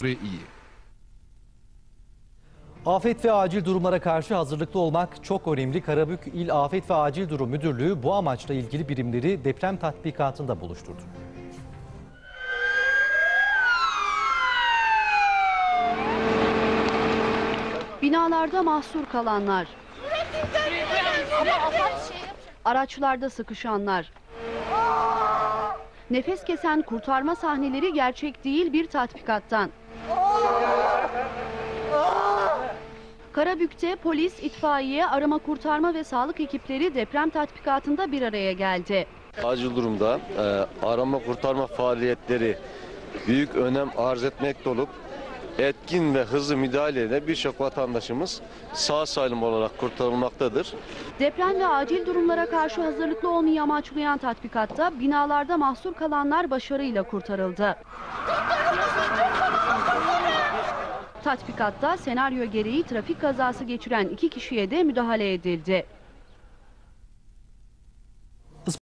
ve iyi. Afet ve acil durumlara karşı hazırlıklı olmak çok önemli. Karabük İl Afet ve Acil Durum Müdürlüğü bu amaçla ilgili birimleri deprem tatbikatında buluşturdu. Binalarda mahsur kalanlar, araçlarda sıkışanlar, nefes kesen kurtarma sahneleri gerçek değil bir tatbikattan. Karabük'te polis, itfaiye, arama kurtarma ve sağlık ekipleri deprem tatbikatında bir araya geldi. Acil durumda arama kurtarma faaliyetleri büyük önem arz etmekte olup etkin ve hızlı müdahaleyle birçok vatandaşımız sağ salim olarak kurtarılmaktadır. Deprem ve acil durumlara karşı hazırlıklı olmayı amaçlayan tatbikatta binalarda mahsur kalanlar başarıyla kurtarıldı. Tatbikatta senaryo gereği trafik kazası geçiren 2 kişiye de müdahale edildi.